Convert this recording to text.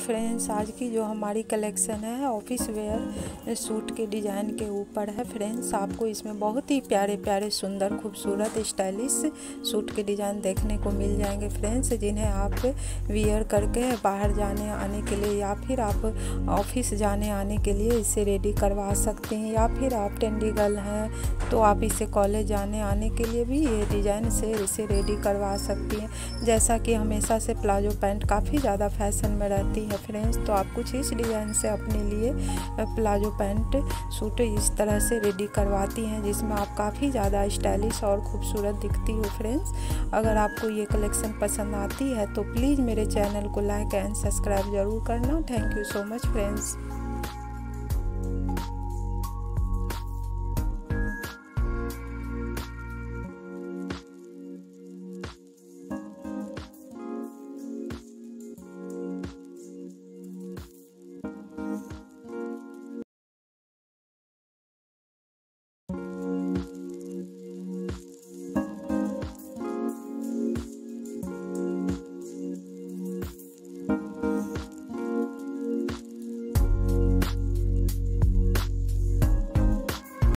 Friends, आज की जो हमारी कलेक्शन है ऑफिस वेयर सूट के डिज़ाइन के ऊपर है। फ्रेंड्स, आपको इसमें बहुत ही प्यारे प्यारे सुंदर खूबसूरत स्टाइलिश सूट के डिज़ाइन देखने को मिल जाएंगे फ्रेंड्स, जिन्हें आप वियर करके बाहर जाने आने के लिए या फिर आप ऑफिस जाने आने के लिए इसे रेडी करवा सकते हैं, या फिर आप टेंडी गर्ल हैं तो आप इसे कॉलेज जाने आने के लिए भी ये डिज़ाइन से इसे रेडी करवा सकती हैं। जैसा कि हमेशा से प्लाजो पैंट काफ़ी ज़्यादा फैशन में रहती है फ्रेंड्स, तो आप कुछ इस डिज़ाइन से अपने लिए प्लाजो पैंट सूट इस तरह से रेडी करवाती हैं, जिसमें आप काफ़ी ज़्यादा स्टाइलिश और खूबसूरत दिखती हो फ्रेंड्स। अगर आपको ये कलेक्शन पसंद आती है तो प्लीज़ मेरे चैनल को लाइक एंड सब्सक्राइब ज़रूर करना। Thank you so much friends.